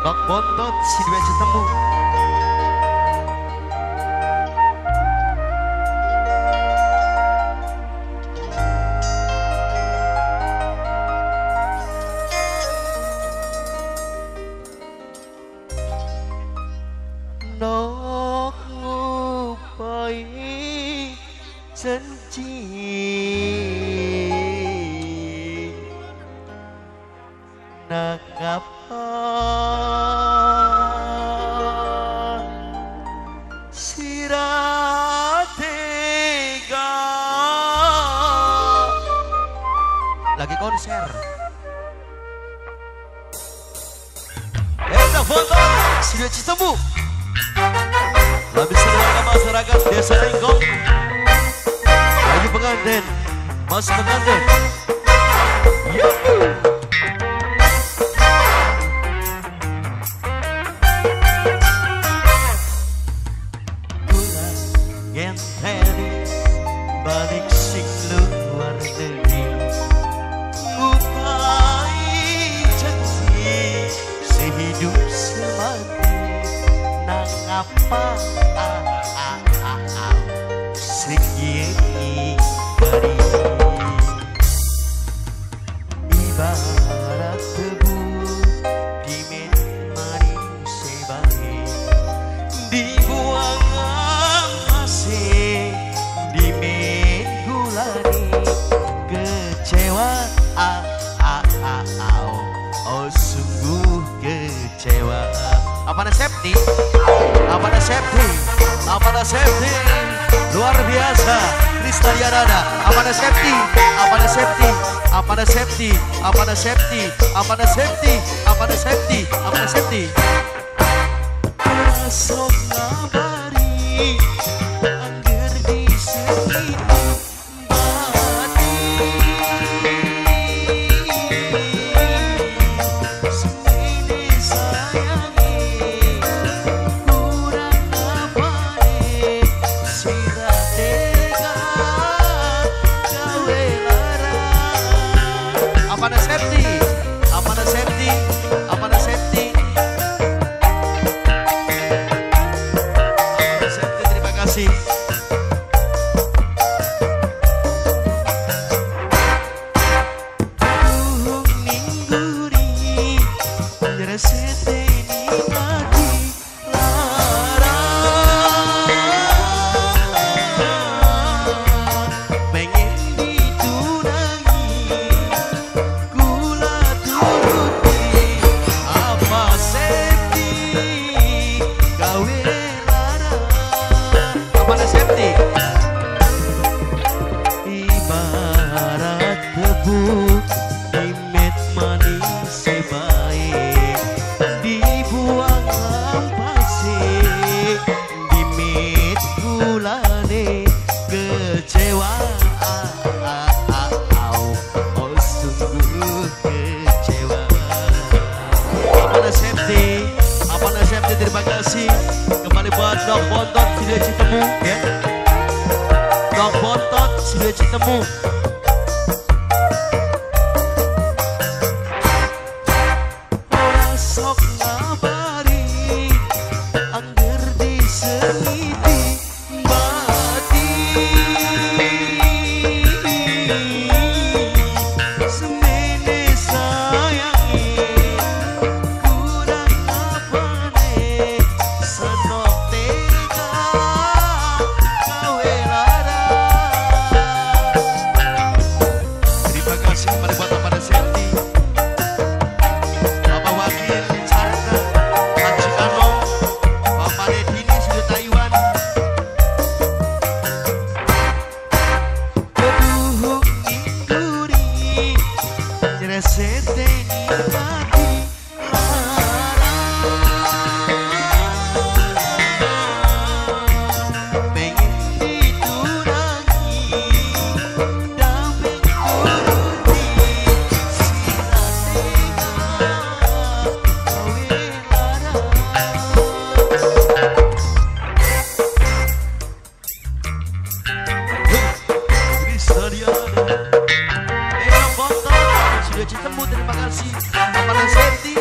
Dok bontot si dua ketemu. Nok ngupai janji nak apa siratega lagi konser foto sudah Citemu habis warga masyarakat desa Ringgong lagi pengantin mas pengantin ngenteni balik sing luar negeri ngupai janji sehidup semati nang apa segini dari ibarat tebu di mari sebagai dibuang di menggulani kecewa oh sungguh kecewa apana safety luar biasa Kristalianada apana safety masuk ngabari angger di sini ibarat tebu di mani sebaik dibuang ampase di met gulane kecewa oh sungguh kecewa apana safety terima kasih kembali buat Dok Bontot sudah Citemu ya Dok Bontot sudah Citemu masuk ngabari angger di seniti bati semene sayangi kurang apane senok tega kawe lara terima kasih kepada buat pada safety Citemu terima kasih. Apana safety